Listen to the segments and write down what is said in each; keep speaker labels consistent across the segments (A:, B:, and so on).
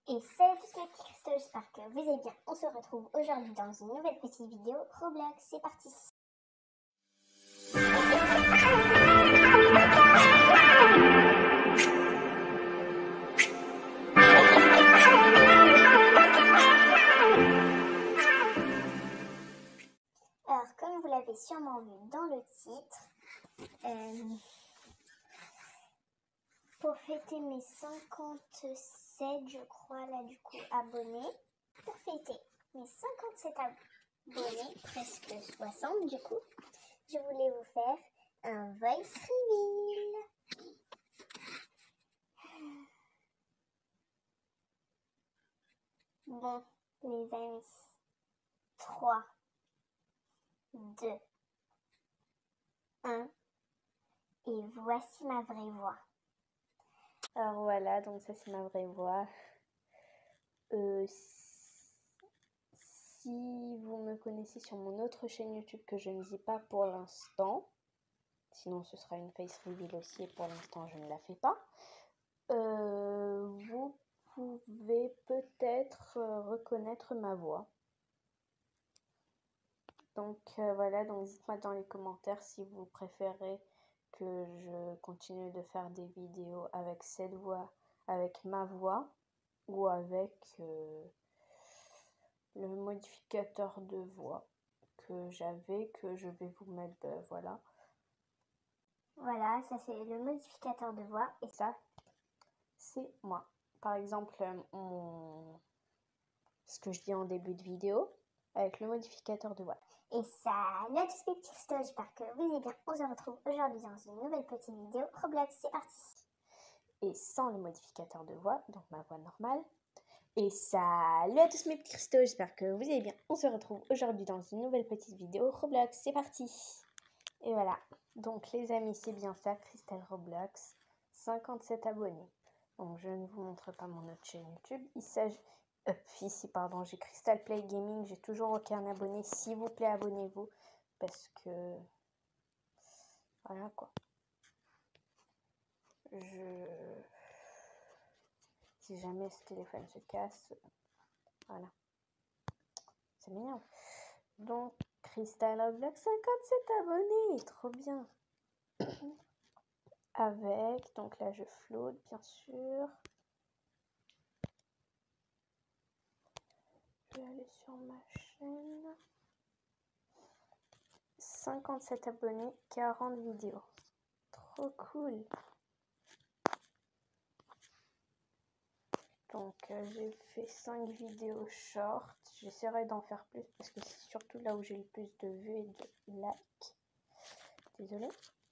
A: Et salut tous mes petits cristaux, j'espère que vous allez bien. On se retrouve aujourd'hui dans une nouvelle petite vidéo Roblox, c'est parti. Alors comme vous l'avez sûrement vu dans le titre, pour fêter mes 57, je crois, là du coup, abonnés, pour fêter mes 57 abonnés, presque 60 du coup, je voulais vous faire un voice reveal. Bon, les amis, 3, 2, 1, et voici ma vraie voix.
B: Alors voilà, donc ça c'est ma vraie voix. Si vous me connaissez sur mon autre chaîne YouTube que je ne dis pas pour l'instant, sinon ce sera une face reveal aussi et pour l'instant je ne la fais pas, vous pouvez peut-être reconnaître ma voix. Donc voilà, donc dites-moi dans les commentaires si vous préférez que je continue de faire des vidéos avec cette voix, avec ma voix, ou avec le modificateur de voix que j'avais, que je vais vous mettre, voilà.
A: Voilà, ça c'est le modificateur de voix.
B: Et ça, c'est moi. Par exemple, ce que je dis en début de vidéo, avec le modificateur de voix.
A: Et salut à tous mes petits cristaux, j'espère que vous allez bien. On se retrouve aujourd'hui dans une nouvelle petite vidéo Roblox, c'est parti.
B: Et sans le modificateur de voix, donc ma voix normale. Et salut à tous mes petits cristaux, j'espère que vous allez bien. On se retrouve aujourd'hui dans une nouvelle petite vidéo Roblox, c'est parti. Et voilà, donc les amis, c'est bien ça, Crystal Roblox, 57 abonnés. Donc je ne vous montre pas mon autre chaîne YouTube, il s'agit... ici, pardon, j'ai Crystal Play Gaming, j'ai toujours aucun abonné, s'il vous plaît, abonnez-vous, parce que... Voilà, quoi. Si jamais ce téléphone se casse, voilà. Ça m'énerve. Donc, Crystal Roblox, 57 abonnés, trop bien. Avec, donc là je flotte, bien sûr. Je vais aller sur ma chaîne. 57 abonnés, 40 vidéos. Trop cool. Donc j'ai fait 5 vidéos short. J'essaierai d'en faire plus parce que c'est surtout là où j'ai le plus de vues et de likes. Désolée.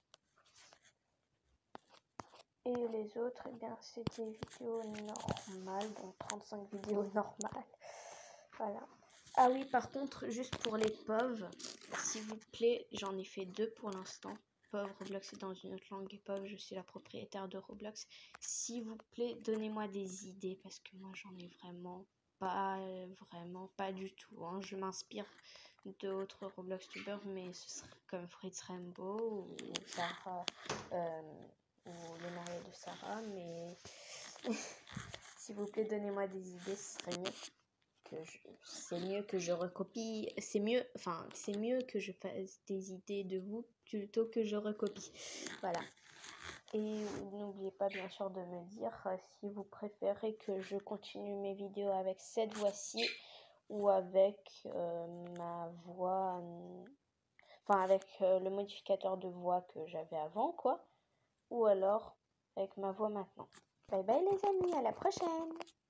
B: Et les autres, eh bien c'est des vidéos normales, donc 35 vidéos normales. Voilà. Ah oui, par contre, juste pour les POV, s'il vous plaît, j'en ai fait 2 pour l'instant. POV, Roblox c'est dans une autre langue et POV, je suis la propriétaire de Roblox. S'il vous plaît, donnez-moi des idées parce que moi j'en ai vraiment pas du tout. Hein. Je m'inspire d'autres Roblox tubeurs, mais ce serait comme Fritz Rainbow ou Sarah, ou le mari de Sarah, mais s'il vous plaît, donnez-moi des idées, ce serait mieux. C'est mieux que je recopie, c'est mieux que je fasse des idées de vous plutôt que je recopie. Voilà. Et n'oubliez pas bien sûr de me dire si vous préférez que je continue mes vidéos avec cette voix-ci ou avec ma voix, enfin avec le modificateur de voix que j'avais avant, quoi. Ou alors avec ma voix maintenant. Bye bye les amis, à la prochaine!